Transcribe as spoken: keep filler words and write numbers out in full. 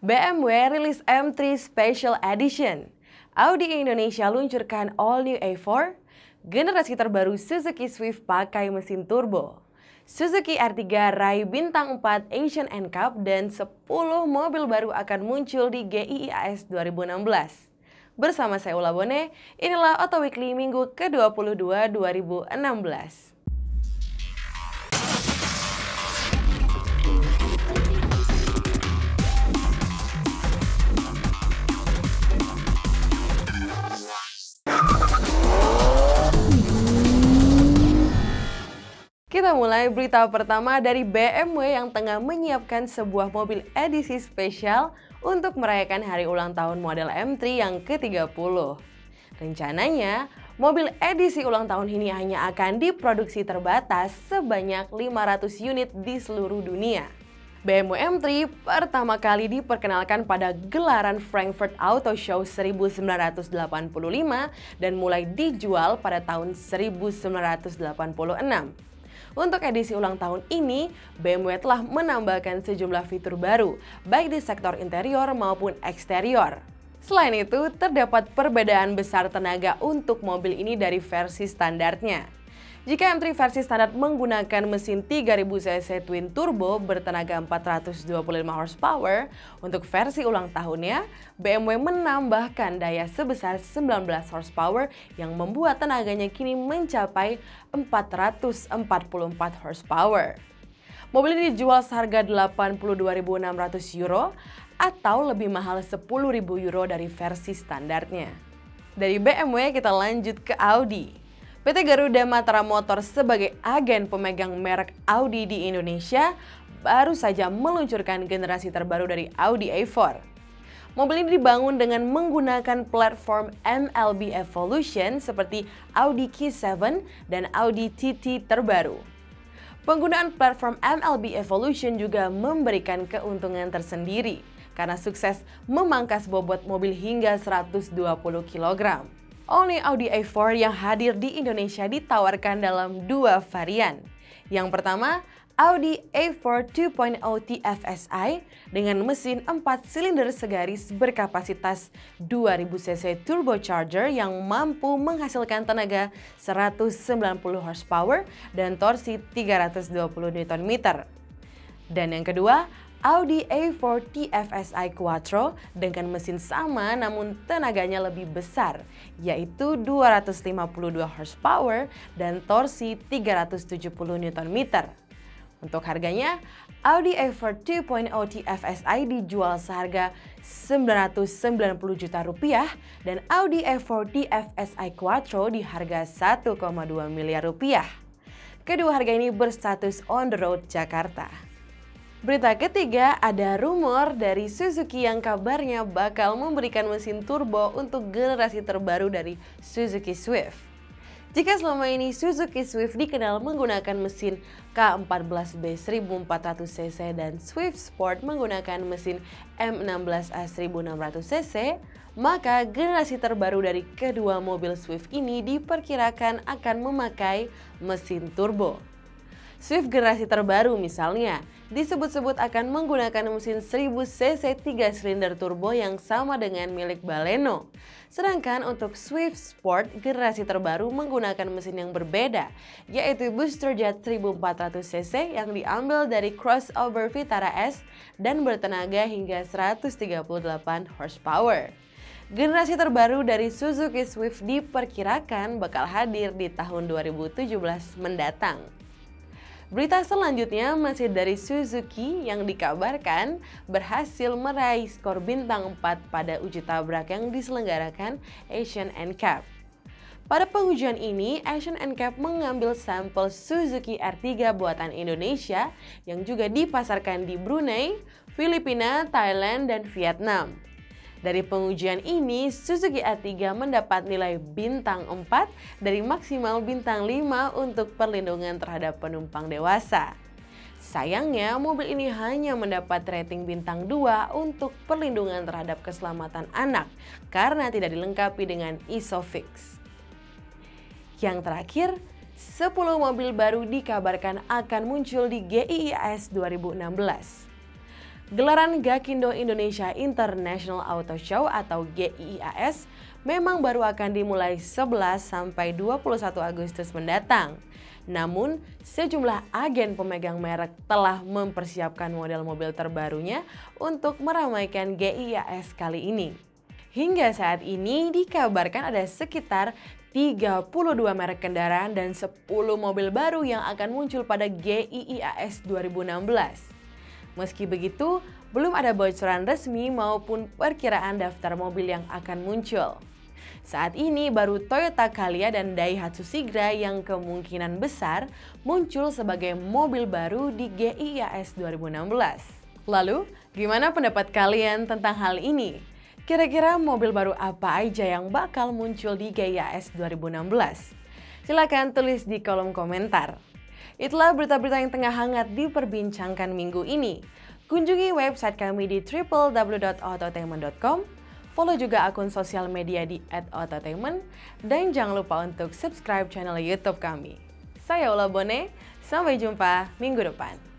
B M W rilis M tiga Special Edition. Audi Indonesia luncurkan All New A empat, generasi terbaru Suzuki Swift pakai mesin turbo. Suzuki R tiga raih bintang empat Asian N C A P dan sepuluh mobil baru akan muncul di G I I A S dua ribu enam belas. Bersama saya Ula Bone, inilah Auto Weekly Minggu ke dua puluh dua dua ribu enam belas. Kita mulai berita pertama dari B M W yang tengah menyiapkan sebuah mobil edisi spesial untuk merayakan hari ulang tahun model M tiga yang ke tiga puluh. Rencananya, mobil edisi ulang tahun ini hanya akan diproduksi terbatas sebanyak lima ratus unit di seluruh dunia. B M W M tiga pertama kali diperkenalkan pada gelaran Frankfurt Auto Show seribu sembilan ratus delapan puluh lima dan mulai dijual pada tahun seribu sembilan ratus delapan puluh enam. Untuk edisi ulang tahun ini, B M W telah menambahkan sejumlah fitur baru, baik di sektor interior maupun eksterior. Selain itu, terdapat perbedaan besar tenaga untuk mobil ini dari versi standarnya. Jika M tiga versi standar menggunakan mesin tiga ribu cc twin turbo bertenaga empat ratus dua puluh lima horsepower, untuk versi ulang tahunnya, B M W menambahkan daya sebesar sembilan belas horsepower yang membuat tenaganya kini mencapai empat ratus empat puluh empat horsepower. Mobil ini dijual seharga delapan puluh dua ribu enam ratus euro atau lebih mahal sepuluh ribu euro dari versi standarnya. Dari B M W kita lanjut ke Audi. P T Garuda Matra Motor sebagai agen pemegang merek Audi di Indonesia baru saja meluncurkan generasi terbaru dari Audi A empat. Mobil ini dibangun dengan menggunakan platform M L B Evolution seperti Audi Q tujuh dan Audi T T terbaru. Penggunaan platform M L B Evolution juga memberikan keuntungan tersendiri karena sukses memangkas bobot mobil hingga seratus dua puluh kilogram. All-new Audi A empat yang hadir di Indonesia ditawarkan dalam dua varian. Yang pertama, Audi A empat dua titik nol T F S I dengan mesin empat silinder segaris berkapasitas dua ribu cc turbocharger yang mampu menghasilkan tenaga seratus sembilan puluh horsepower dan torsi tiga ratus dua puluh newton meter. Dan yang kedua, Audi A empat T F S I Quattro dengan mesin sama namun tenaganya lebih besar, yaitu dua ratus lima puluh dua horsepower dan torsi tiga ratus tujuh puluh newton meter. Untuk harganya, Audi A empat dua titik nol T F S I dijual seharga sembilan ratus sembilan puluh juta rupiah dan Audi A empat T F S I Quattro di harga satu koma dua miliar rupiah. Kedua harga ini berstatus on the road Jakarta. Berita ketiga, ada rumor dari Suzuki yang kabarnya bakal memberikan mesin turbo untuk generasi terbaru dari Suzuki Swift. Jika selama ini Suzuki Swift dikenal menggunakan mesin K empat belas B seribu empat ratus cc dan Swift Sport menggunakan mesin M enam belas A seribu enam ratus cc, maka generasi terbaru dari kedua mobil Swift ini diperkirakan akan memakai mesin turbo. Swift generasi terbaru misalnya disebut-sebut akan menggunakan mesin seribu cc tiga silinder turbo yang sama dengan milik Baleno. Sedangkan untuk Swift Sport generasi terbaru menggunakan mesin yang berbeda, yaitu booster jet seribu empat ratus cc yang diambil dari crossover Vitara S dan bertenaga hingga seratus tiga puluh delapan horsepower. Generasi terbaru dari Suzuki Swift diperkirakan bakal hadir di tahun dua ribu tujuh belas mendatang. Berita selanjutnya masih dari Suzuki yang dikabarkan berhasil meraih skor bintang empat pada uji tabrak yang diselenggarakan Asian N C A P. Pada pengujian ini, Asian N C A P mengambil sampel Suzuki R tiga buatan Indonesia yang juga dipasarkan di Brunei, Filipina, Thailand, dan Vietnam. Dari pengujian ini, Suzuki R tiga mendapat nilai bintang empat dari maksimal bintang lima untuk perlindungan terhadap penumpang dewasa. Sayangnya, mobil ini hanya mendapat rating bintang dua untuk perlindungan terhadap keselamatan anak karena tidak dilengkapi dengan ISOFIX. Yang terakhir, sepuluh mobil baru dikabarkan akan muncul di G I I A S dua ribu enam belas. Gelaran Gakindo Indonesia International Auto Show atau G I I A S memang baru akan dimulai sebelas sampai dua puluh satu Agustus mendatang. Namun, sejumlah agen pemegang merek telah mempersiapkan model mobil terbarunya untuk meramaikan G I I A S kali ini. Hingga saat ini dikabarkan ada sekitar tiga puluh dua merek kendaraan dan sepuluh mobil baru yang akan muncul pada G I I A S dua ribu enam belas. Meski begitu, belum ada bocoran resmi maupun perkiraan daftar mobil yang akan muncul. Saat ini baru Toyota Calya dan Daihatsu Sigra yang kemungkinan besar muncul sebagai mobil baru di G I I A S dua ribu enam belas. Lalu, gimana pendapat kalian tentang hal ini? Kira-kira mobil baru apa aja yang bakal muncul di G I I A S dua ribu enam belas? Silahkan tulis di kolom komentar. Itulah berita-berita yang tengah hangat diperbincangkan minggu ini. Kunjungi website kami di w w w dot autotainment dot com, follow juga akun sosial media di at autotainment, dan jangan lupa untuk subscribe channel YouTube kami. Saya Ula Bone, sampai jumpa minggu depan.